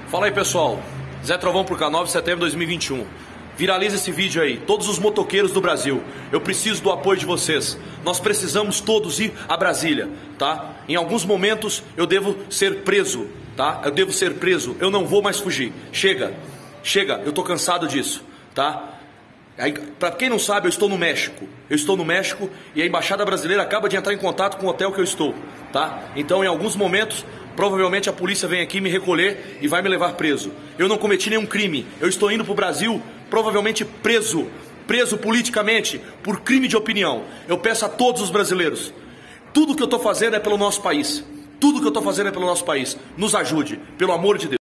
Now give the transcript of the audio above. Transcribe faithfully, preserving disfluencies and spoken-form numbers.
Fala aí, pessoal, Zé Trovão por cá, nove de setembro de dois mil e vinte e um. Viraliza esse vídeo aí, todos os motoqueiros do Brasil. Eu preciso do apoio de vocês. Nós precisamos todos ir a Brasília, tá? Em alguns momentos eu devo ser preso, tá? Eu devo ser preso, eu não vou mais fugir. Chega, chega, eu tô cansado disso, tá? Aí, pra quem não sabe, eu estou no México. Eu estou no México e a Embaixada Brasileira acaba de entrar em contato com o hotel que eu estou, tá? Então, em alguns momentos, provavelmente a polícia vem aqui me recolher e vai me levar preso. Eu não cometi nenhum crime. Eu estou indo pro Brasil, provavelmente preso, preso politicamente por crime de opinião. Eu peço a todos os brasileiros, tudo que eu estou fazendo é pelo nosso país. Tudo que eu estou fazendo é pelo nosso país. Nos ajude, pelo amor de Deus.